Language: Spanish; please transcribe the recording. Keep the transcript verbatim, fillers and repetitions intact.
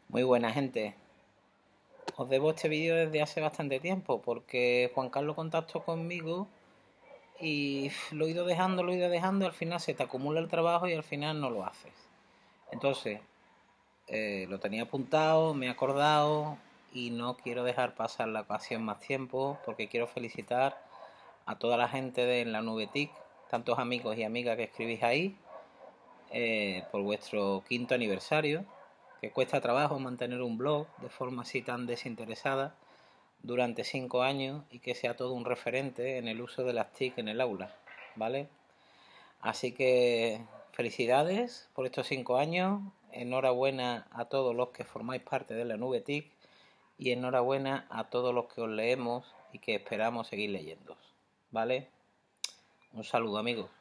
Muy buena gente. Os debo este vídeo desde hace bastante tiempo porque Juan Carlos contactó conmigo y lo he ido dejando, lo he ido dejando y al final se te acumula el trabajo y al final no lo haces. Entonces, eh, lo tenía apuntado, me he acordado y no quiero dejar pasar la ocasión más tiempo porque quiero felicitar a toda la gente de la Nube T I C, tantos amigos y amigas que escribís ahí, eh, por vuestro quinto aniversario, que cuesta trabajo mantener un blog de forma así tan desinteresada durante cinco años y que sea todo un referente en el uso de las T I C en el aula, ¿vale? Así que felicidades por estos cinco años, enhorabuena a todos los que formáis parte de la Nube T I C y enhorabuena a todos los que os leemos y que esperamos seguir leyendo, ¿vale? Un saludo, amigos.